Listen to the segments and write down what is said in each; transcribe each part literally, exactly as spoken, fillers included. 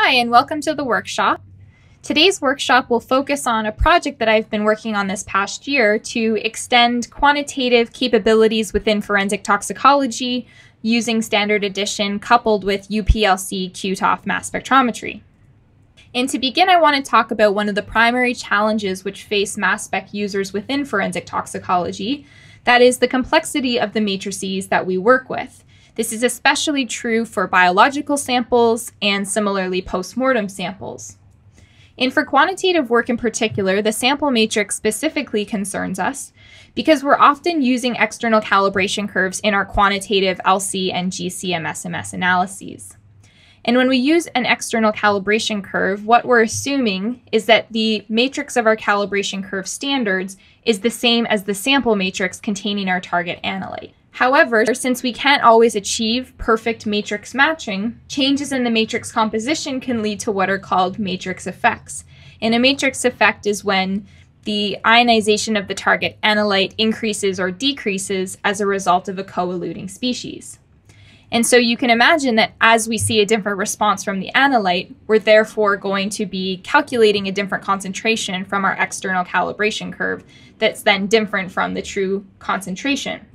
Hi, and welcome to the workshop. Today's workshop will focus on a project that I've been working on this past year to extend quantitative capabilities within forensic toxicology using standard addition coupled with U P L C Q T O F mass spectrometry. And to begin, I want to talk about one of the primary challenges which face mass spec users within forensic toxicology, that is the complexity of the matrices that we work with. This is especially true for biological samples and similarly postmortem samples. And for quantitative work in particular, the sample matrix specifically concerns us because we're often using external calibration curves in our quantitative L C and G C M S M S analyses. And when we use an external calibration curve, what we're assuming is that the matrix of our calibration curve standards is the same as the sample matrix containing our target analyte. However, since we can't always achieve perfect matrix matching, changes in the matrix composition can lead to what are called matrix effects. And a matrix effect is when the ionization of the target analyte increases or decreases as a result of a co-eluting species. And so you can imagine that as we see a different response from the analyte, we're therefore going to be calculating a different concentration from our external calibration curve that's then different from the true concentration.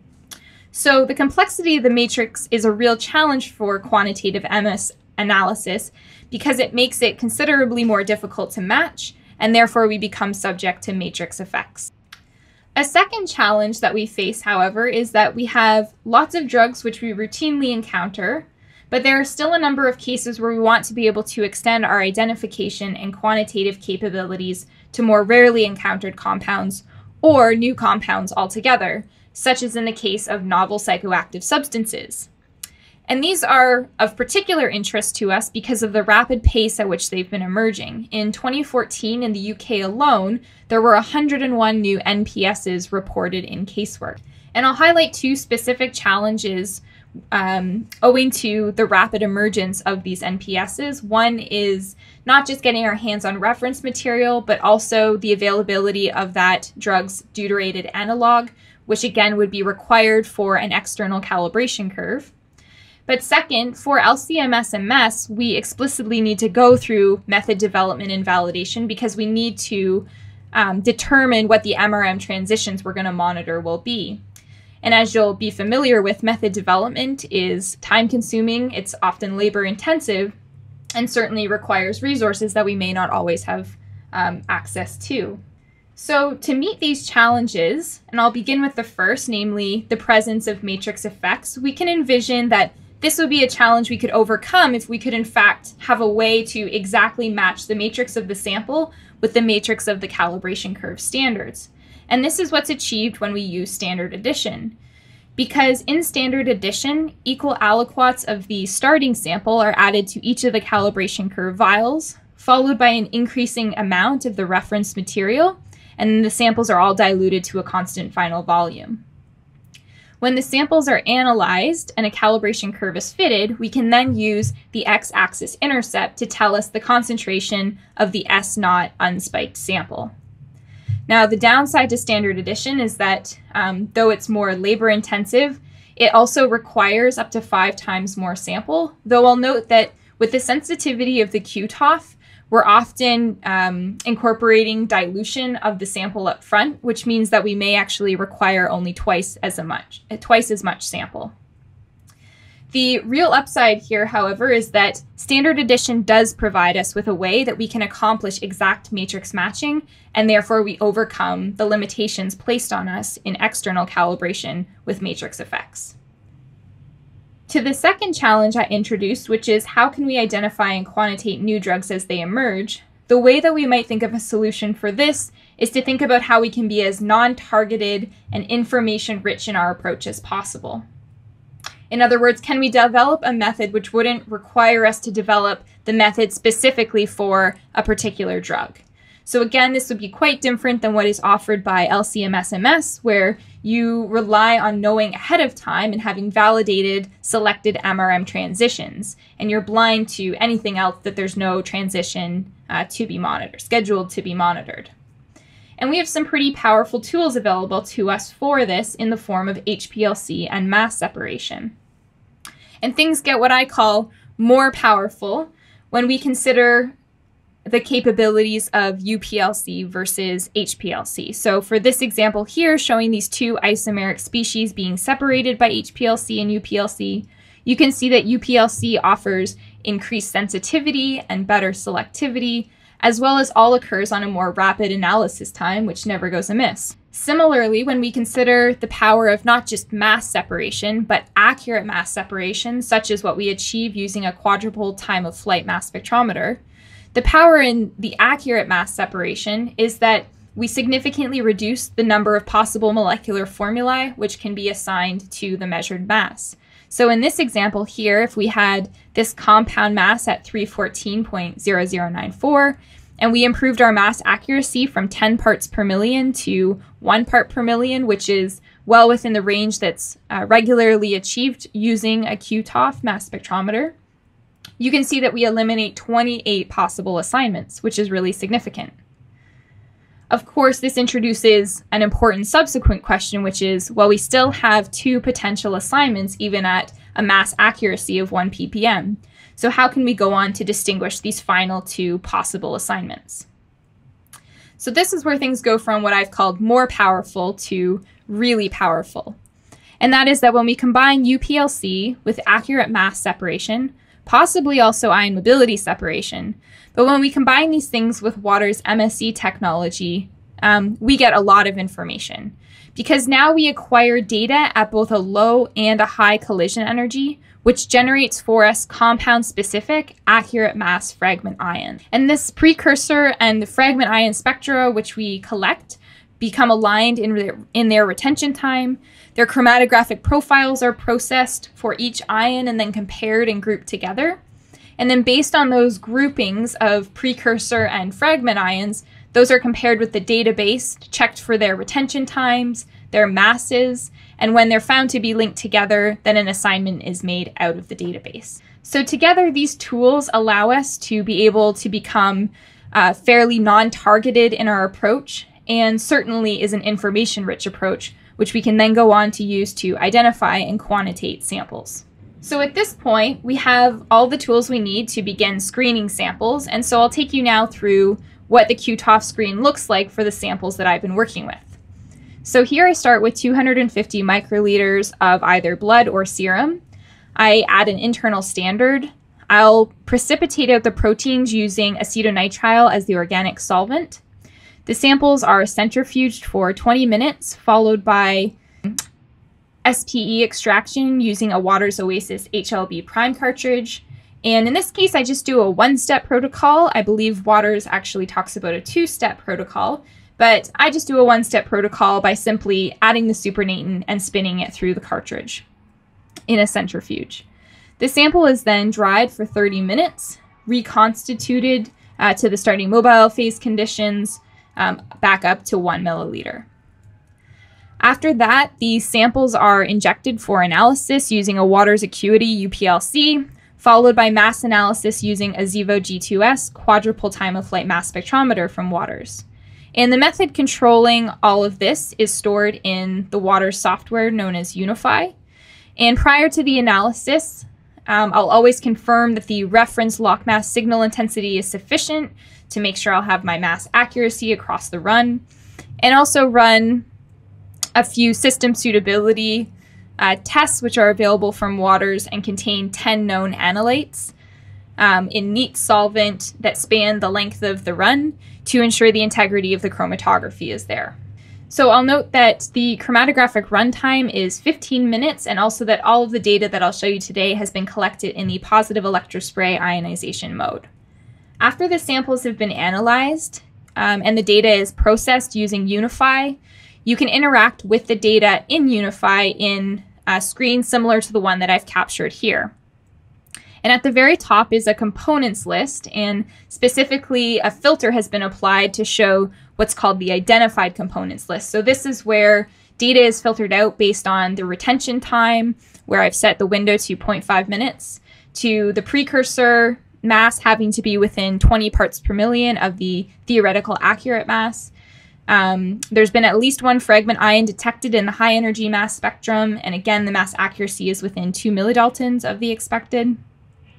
So the complexity of the matrix is a real challenge for quantitative M S analysis because it makes it considerably more difficult to match, and therefore we become subject to matrix effects. A second challenge that we face, however, is that we have lots of drugs which we routinely encounter, but there are still a number of cases where we want to be able to extend our identification and quantitative capabilities to more rarely encountered compounds or new compounds altogether, such as in the case of novel psychoactive substances. And these are of particular interest to us because of the rapid pace at which they've been emerging. In twenty fourteen, in the U K alone, there were one hundred and one new N P Ss reported in casework. And I'll highlight two specific challenges um, owing to the rapid emergence of these N P Ss. One is not just getting our hands on reference material, but also the availability of that drug's deuterated analog, which again would be required for an external calibration curve. But second, for L C M S M S, we explicitly need to go through method development and validation because we need to um, determine what the M R M transitions we're going to monitor will be. And as you'll be familiar with, method development is time-consuming, it's often labor-intensive, and certainly requires resources that we may not always have um, access to. So to meet these challenges, and I'll begin with the first, namely the presence of matrix effects, we can envision that this would be a challenge we could overcome if we could in fact have a way to exactly match the matrix of the sample with the matrix of the calibration curve standards. And this is what's achieved when we use standard addition. Because in standard addition, equal aliquots of the starting sample are added to each of the calibration curve vials, followed by an increasing amount of the reference material, and the samples are all diluted to a constant final volume. When the samples are analyzed and a calibration curve is fitted, we can then use the x-axis intercept to tell us the concentration of the S zero unspiked sample. Now, the downside to standard addition is that um, though it's more labor intensive, it also requires up to five times more sample, though I'll note that with the sensitivity of the Q T O F, we're often um, incorporating dilution of the sample up front, which means that we may actually require only twice as much, twice as much sample. The real upside here, however, is that standard addition does provide us with a way that we can accomplish exact matrix matching, and therefore we overcome the limitations placed on us in external calibration with matrix effects. To the second challenge I introduced, which is how can we identify and quantitate new drugs as they emerge, the way that we might think of a solution for this is to think about how we can be as non-targeted and information-rich in our approach as possible. In other words, can we develop a method which wouldn't require us to develop the method specifically for a particular drug? So again, this would be quite different than what is offered by L C M S M S, where you rely on knowing ahead of time and having validated selected M R M transitions, and you're blind to anything else that there's no transition uh, to be monitored, scheduled to be monitored. And we have some pretty powerful tools available to us for this in the form of H P L C and mass separation. And things get what I call more powerful when we consider the capabilities of U P L C versus H P L C. So for this example here, showing these two isomeric species being separated by H P L C and U P L C, you can see that U P L C offers increased sensitivity and better selectivity, as well as all occurs on a more rapid analysis time, which never goes amiss. Similarly, when we consider the power of not just mass separation, but accurate mass separation, such as what we achieve using a quadruple time of flight mass spectrometer, the power in the accurate mass separation is that we significantly reduce the number of possible molecular formulae which can be assigned to the measured mass. So in this example here, if we had this compound mass at three fourteen point zero zero nine four, and we improved our mass accuracy from ten parts per million to one part per million, which is well within the range that's uh, regularly achieved using a Q T O F mass spectrometer, you can see that we eliminate twenty-eight possible assignments, which is really significant. Of course, this introduces an important subsequent question, which is, well, we still have two potential assignments even at a mass accuracy of one p p m. So how can we go on to distinguish these final two possible assignments? So this is where things go from what I've called more powerful to really powerful. And that is that when we combine U P L C with accurate mass separation, possibly also ion mobility separation, but when we combine these things with water's M S E technology, um, we get a lot of information. Because now we acquire data at both a low and a high collision energy, which generates for us compound-specific, accurate mass fragment ions. And this precursor and the fragment ion spectra, which we collect, become aligned in their, in their retention time. Their chromatographic profiles are processed for each ion and then compared and grouped together. And then based on those groupings of precursor and fragment ions, those are compared with the database, checked for their retention times, their masses, and when they're found to be linked together, then an assignment is made out of the database. So together, these tools allow us to be able to become uh, fairly non-targeted in our approach, and certainly is an information-rich approach, which we can then go on to use to identify and quantitate samples. So at this point, we have all the tools we need to begin screening samples, and so I'll take you now through what the Q T O F screen looks like for the samples that I've been working with. So here I start with two hundred fifty microliters of either blood or serum. I add an internal standard. I'll precipitate out the proteins using acetonitrile as the organic solvent. The samples are centrifuged for twenty minutes, followed by S P E extraction using a Waters Oasis H L B prime cartridge. And in this case, I just do a one-step protocol. I believe Waters actually talks about a two-step protocol, but I just do a one-step protocol by simply adding the supernatant and spinning it through the cartridge in a centrifuge. The sample is then dried for thirty minutes, reconstituted uh, to the starting mobile phase conditions, um, back up to one milliliter. After that, these samples are injected for analysis using a Waters Acuity U P L C, followed by mass analysis using a Xevo G two S quadruple time of flight mass spectrometer from Waters. And the method controlling all of this is stored in the Waters software known as Unify. And prior to the analysis, um, I'll always confirm that the reference lock mass signal intensity is sufficient to make sure I'll have my mass accuracy across the run, and also run a few system suitability uh, tests, which are available from Waters and contain ten known analytes um, in neat solvent that span the length of the run to ensure the integrity of the chromatography is there. So I'll note that the chromatographic runtime is fifteen minutes, and also that all of the data that I'll show you today has been collected in the positive electrospray ionization mode. After the samples have been analyzed um, and the data is processed using Unify, you can interact with the data in Unify in a screen similar to the one that I've captured here. And at the very top is a components list, and specifically a filter has been applied to show what's called the identified components list. So this is where data is filtered out based on the retention time, where I've set the window to zero point five minutes, to the precursor mass having to be within twenty parts per million of the theoretical accurate mass. Um, there's been at least one fragment ion detected in the high energy mass spectrum, and again, the mass accuracy is within two millidaltons of the expected.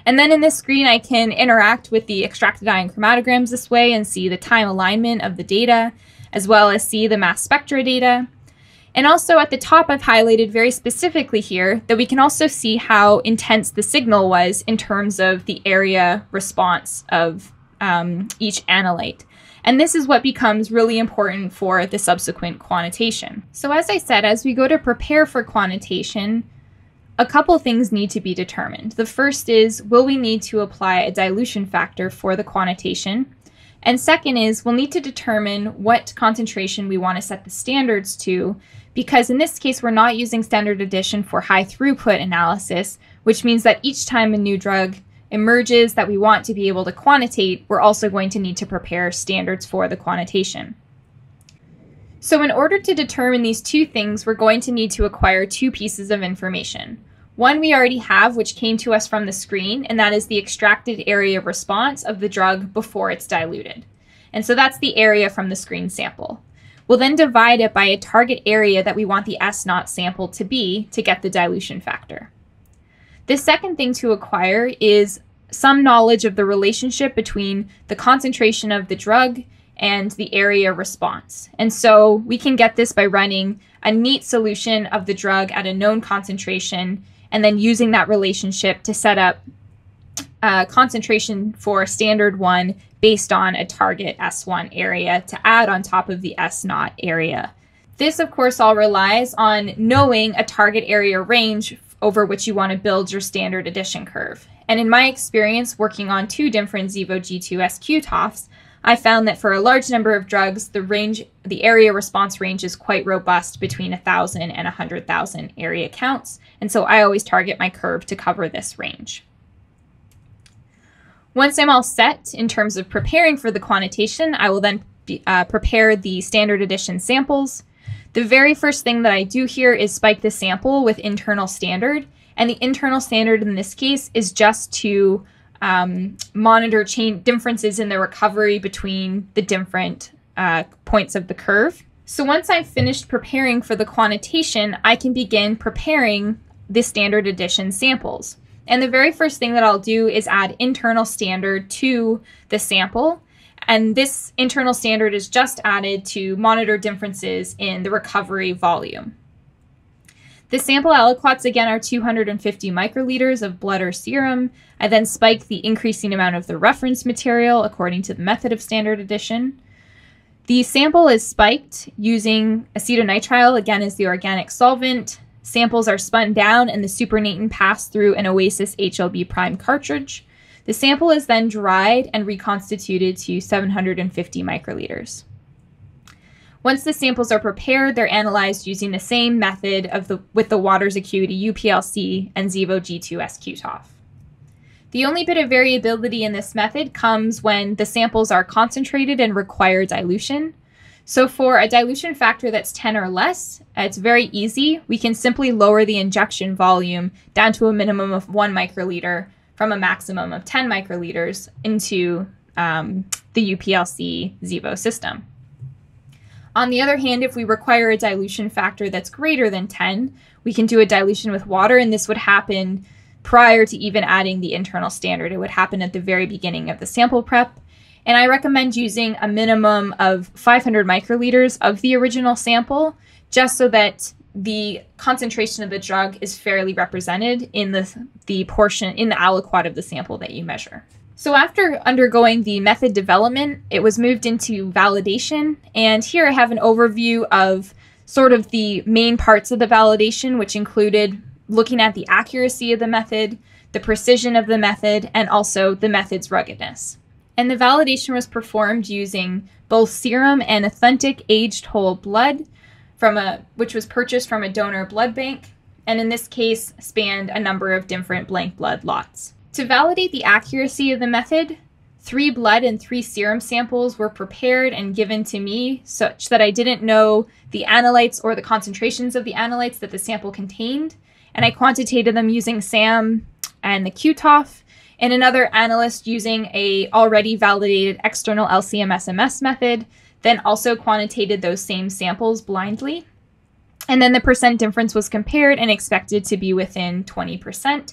And then in this screen, I can interact with the extracted ion chromatograms this way and see the time alignment of the data, as well as see the mass spectra data. And also at the top, I've highlighted very specifically here that we can also see how intense the signal was in terms of the area response of um, each analyte. And this is what becomes really important for the subsequent quantitation. So as I said, as we go to prepare for quantitation, a couple things need to be determined. The first is, will we need to apply a dilution factor for the quantitation? And second is, we'll need to determine what concentration we want to set the standards to, because in this case, we're not using standard addition for high throughput analysis, which means that each time a new drug emerges that we want to be able to quantitate, we're also going to need to prepare standards for the quantitation. So in order to determine these two things, we're going to need to acquire two pieces of information. One we already have, which came to us from the screen, and that is the extracted area response of the drug before it's diluted. And so that's the area from the screen sample. We'll then divide it by a target area that we want the S naught sample to be to get the dilution factor. The second thing to acquire is some knowledge of the relationship between the concentration of the drug and the area response. And so we can get this by running a neat solution of the drug at a known concentration and then using that relationship to set up a concentration for standard one based on a target S one area to add on top of the S naught area. This, of course, all relies on knowing a target area range over which you want to build your standard addition curve. And in my experience working on two different Xevo G two S Q T O Fs, I found that for a large number of drugs, the range, the area response range is quite robust between one thousand and one hundred thousand area counts. And so I always target my curve to cover this range. Once I'm all set in terms of preparing for the quantitation, I will then be, uh, prepare the standard addition samples. The very first thing that I do here is spike the sample with internal standard. And the internal standard in this case is just to um, monitor chain differences in the recovery between the different uh, points of the curve. So once I've finished preparing for the quantitation, I can begin preparing the standard addition samples. And the very first thing that I'll do is add internal standard to the sample. And this internal standard is just added to monitor differences in the recovery volume. The sample aliquots again are two hundred fifty microliters of blood or serum. I then spike the increasing amount of the reference material according to the method of standard addition. The sample is spiked using acetonitrile, again as the organic solvent. Samples are spun down and the supernatant passed through an Oasis H L B prime cartridge. The sample is then dried and reconstituted to seven hundred fifty microliters. Once the samples are prepared, they're analyzed using the same method of the, with the Waters Acuity U P L C and Xevo G two S Q T O F. The only bit of variability in this method comes when the samples are concentrated and require dilution. So for a dilution factor that's ten or less, it's very easy. We can simply lower the injection volume down to a minimum of one microliter from a maximum of ten microliters into um, the U P L C Xevo system. On the other hand, if we require a dilution factor that's greater than ten, we can do a dilution with water, and this would happen prior to even adding the internal standard. It would happen at the very beginning of the sample prep. And I recommend using a minimum of five hundred microliters of the original sample, just so that the concentration of the drug is fairly represented in the, the portion, in the aliquot of the sample that you measure. So after undergoing the method development, it was moved into validation. And here I have an overview of sort of the main parts of the validation, which included looking at the accuracy of the method, the precision of the method, and also the method's ruggedness. And the validation was performed using both serum and authentic aged whole blood, from a, which was purchased from a donor blood bank, and in this case spanned a number of different blank blood lots. To validate the accuracy of the method, three blood and three serum samples were prepared and given to me such that I didn't know the analytes or the concentrations of the analytes that the sample contained, and I quantitated them using SAM and the Q T O F, and another analyst using a already validated external L C M S M S method, then also quantitated those same samples blindly. And then the percent difference was compared and expected to be within twenty percent.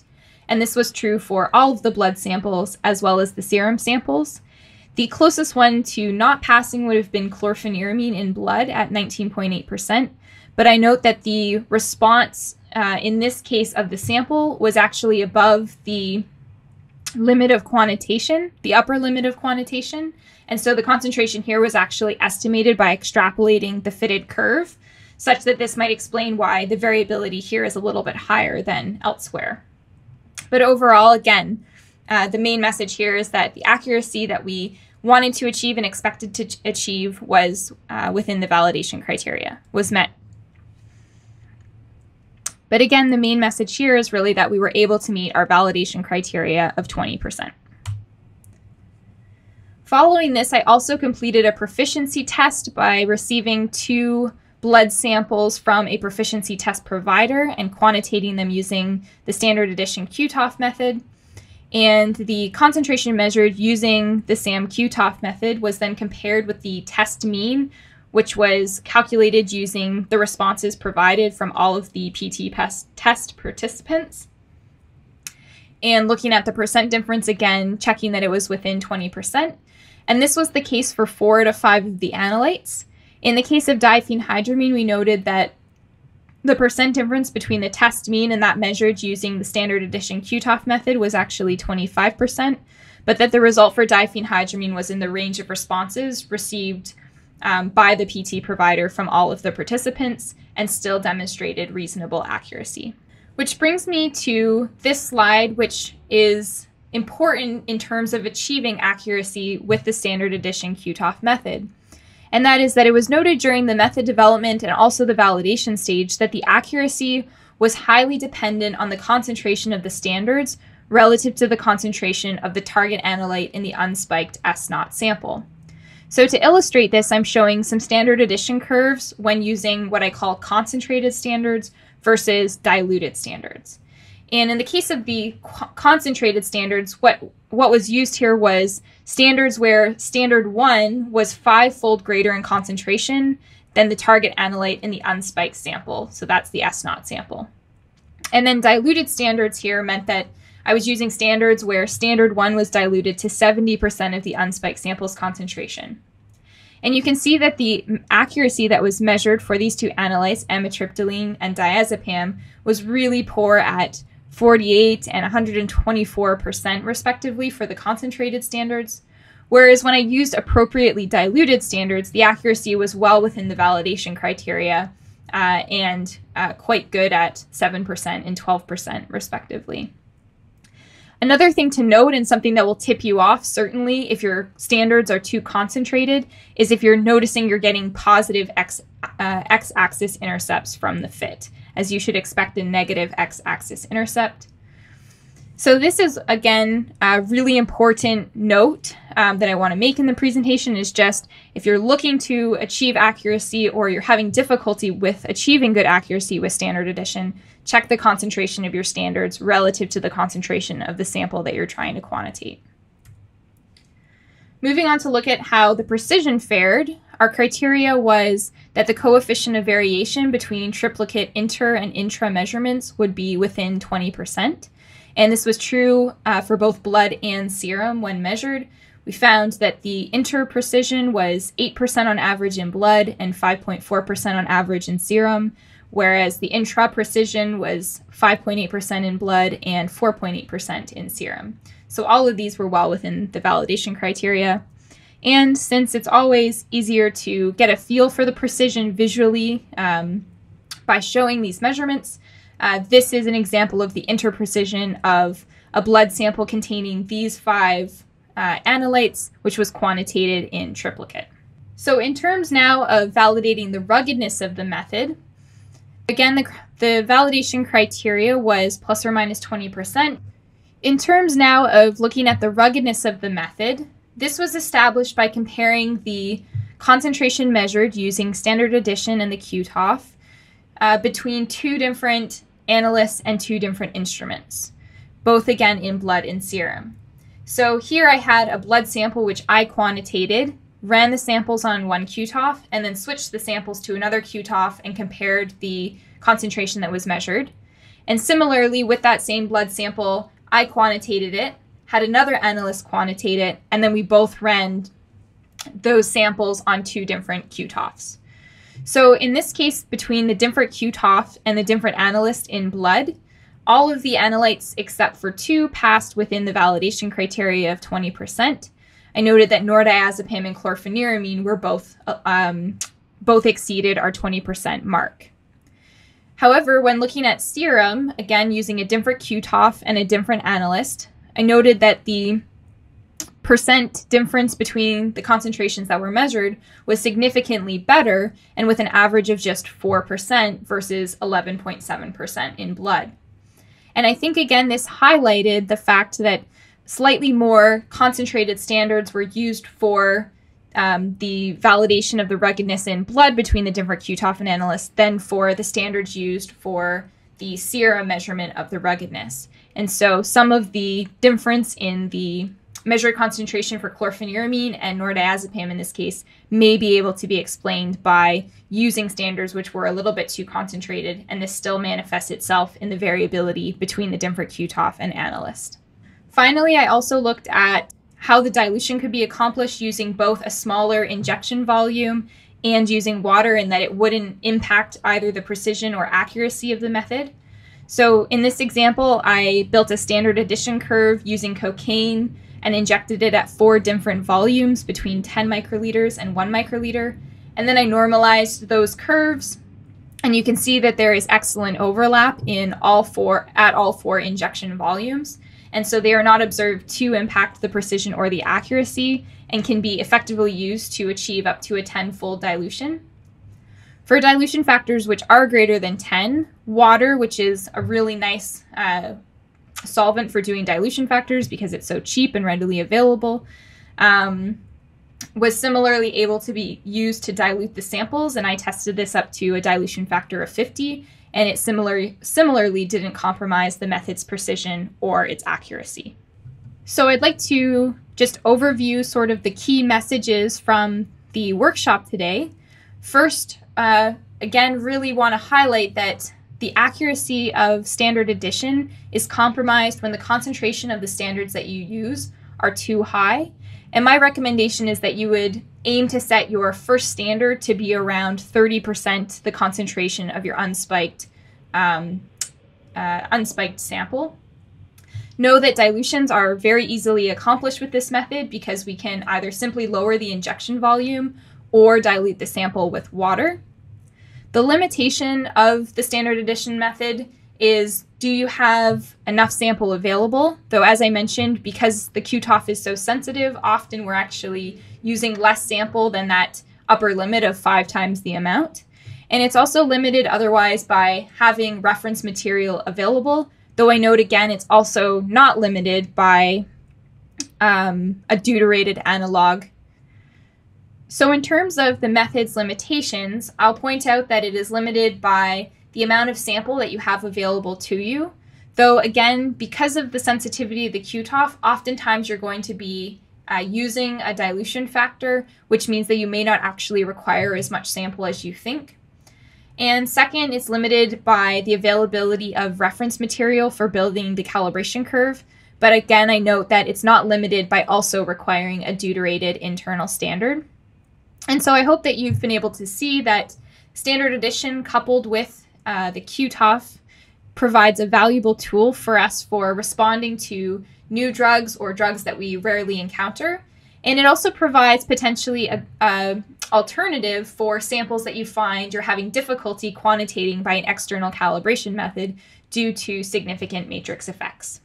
and this was true for all of the blood samples as well as the serum samples. The closest one to not passing would have been chlorpheniramine in blood at nineteen point eight percent, but I note that the response uh, in this case of the sample was actually above the limit of quantitation, the upper limit of quantitation, and so the concentration here was actually estimated by extrapolating the fitted curve, such that this might explain why the variability here is a little bit higher than elsewhere. But overall, again, uh, the main message here is that the accuracy that we wanted to achieve and expected to achieve was uh, within the validation criteria, was met. But again, the main message here is really that we were able to meet our validation criteria of twenty percent. Following this, I also completed a proficiency test by receiving two blood samples from a proficiency test provider and quantitating them using the standard addition Q T O F method. And the concentration measured using the S A M Q T O F method was then compared with the test mean, which was calculated using the responses provided from all of the P T test participants. And looking at the percent difference again, checking that it was within twenty percent. And this was the case for four out of five of the analytes. In the case of diphenhydramine, we noted that the percent difference between the test mean and that measured using the standard addition Q T O F method was actually twenty-five percent, but that the result for diphenhydramine was in the range of responses received um, by the P T provider from all of the participants and still demonstrated reasonable accuracy. Which brings me to this slide, which is important in terms of achieving accuracy with the standard addition Q T O F method. And that is that it was noted during the method development and also the validation stage that the accuracy was highly dependent on the concentration of the standards relative to the concentration of the target analyte in the unspiked S zero sample. So to illustrate this, I'm showing some standard addition curves when using what I call concentrated standards versus diluted standards. And in the case of the concentrated standards, what, what was used here was standards where standard one was five-fold greater in concentration than the target analyte in the unspiked sample. So that's the S zero sample. And then diluted standards here meant that I was using standards where standard one was diluted to seventy percent of the unspiked sample's concentration. And you can see that the accuracy that was measured for these two analytes, amitriptyline and diazepam, was really poor at forty-eight and one hundred twenty-four percent respectively for the concentrated standards, whereas when I used appropriately diluted standards, the accuracy was well within the validation criteria uh, and uh, quite good at seven percent and twelve percent respectively. Another thing to note, and something that will tip you off certainly if your standards are too concentrated, is if you're noticing you're getting positive x, uh, x-axis intercepts from the fit, as you should expect a negative x-axis intercept. So this is, again, a really important note um, that I want to make in the presentation is just if you're looking to achieve accuracy or you're having difficulty with achieving good accuracy with standard addition, check the concentration of your standards relative to the concentration of the sample that you're trying to quantitate. Moving on to look at how the precision fared, our criteria was that the coefficient of variation between triplicate inter and intra measurements would be within twenty percent. And this was true uh, for both blood and serum when measured. We found that the inter-precision was eight percent on average in blood and five point four percent on average in serum, whereas the intra-precision was five point eight percent in blood and four point eight percent in serum. So all of these were well within the validation criteria. And since it's always easier to get a feel for the precision visually um, by showing these measurements, Uh, this is an example of the interprecision of a blood sample containing these five uh, analytes, which was quantitated in triplicate. So in terms now of validating the ruggedness of the method, again, the, the validation criteria was plus or minus twenty percent. In terms now of looking at the ruggedness of the method, this was established by comparing the concentration measured using standard addition and the Q T O F Uh, between two different analysts and two different instruments, both again in blood and serum. So here I had a blood sample which I quantitated, ran the samples on one Q T O F, and then switched the samples to another Q T O F and compared the concentration that was measured. And similarly, with that same blood sample, I quantitated it, had another analyst quantitate it, and then we both ran those samples on two different Q T O Fs. So in this case, between the different Q T O F and the different analysts in blood, all of the analytes except for two passed within the validation criteria of twenty percent. I noted that nordiazepam and chlorpheniramine were both, um, both exceeded our twenty percent mark. However, when looking at serum, again using a different Q T O F and a different analyst, I noted that the percent difference between the concentrations that were measured was significantly better, and with an average of just four percent versus eleven point seven percent in blood. And I think, again, this highlighted the fact that slightly more concentrated standards were used for um, the validation of the ruggedness in blood between the different Q T O F and analysts than for the standards used for the serum measurement of the ruggedness. And so some of the difference in the measured concentration for chlorpheniramine and nordiazepam in this case may be able to be explained by using standards which were a little bit too concentrated, and this still manifests itself in the variability between the different Q T O F and analyst. Finally, I also looked at how the dilution could be accomplished using both a smaller injection volume and using water, and that it wouldn't impact either the precision or accuracy of the method. So in this example, I built a standard addition curve using cocaine and injected it at four different volumes between ten microliters and one microliter. And then I normalized those curves, and you can see that there is excellent overlap in all four, at all four injection volumes. And so they are not observed to impact the precision or the accuracy, and can be effectively used to achieve up to a ten-fold dilution. For dilution factors which are greater than ten, water, which is a really nice uh, solvent for doing dilution factors because it's so cheap and readily available, um, was similarly able to be used to dilute the samples, and I tested this up to a dilution factor of fifty, and it similar, similarly didn't compromise the method's precision or its accuracy. So I'd like to just overview sort of the key messages from the workshop today. First, uh, again, really want to highlight that the accuracy of standard addition is compromised when the concentration of the standards that you use are too high. And my recommendation is that you would aim to set your first standard to be around thirty percent the concentration of your unspiked, um, uh, unspiked sample. Know that dilutions are very easily accomplished with this method because we can either simply lower the injection volume or dilute the sample with water. The limitation of the standard addition method is, do you have enough sample available? Though, as I mentioned, because the Q T O F is so sensitive, often we're actually using less sample than that upper limit of five times the amount. And it's also limited otherwise by having reference material available, though I note again it's also not limited by um, a deuterated analog. So in terms of the method's limitations, I'll point out that it is limited by the amount of sample that you have available to you. Though again, because of the sensitivity of the Q T O F, oftentimes you're going to be uh, using a dilution factor, which means that you may not actually require as much sample as you think. And second, it's limited by the availability of reference material for building the calibration curve. But again, I note that it's not limited by also requiring a deuterated internal standard. And so I hope that you've been able to see that standard addition coupled with uh, the Q T O F provides a valuable tool for us for responding to new drugs or drugs that we rarely encounter. And it also provides potentially a, a alternative for samples that you find you're having difficulty quantitating by an external calibration method due to significant matrix effects.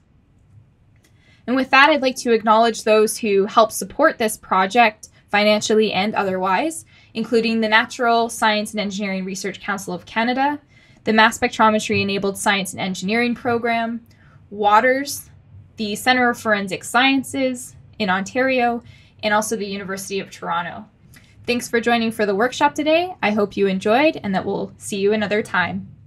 And with that, I'd like to acknowledge those who help support this project financially and otherwise, including the Natural Science and Engineering Research Council of Canada, the Mass Spectrometry Enabled Science and Engineering Program, Waters, the Centre of Forensic Sciences in Ontario, and also the University of Toronto. Thanks for joining for the workshop today. I hope you enjoyed and that we'll see you another time.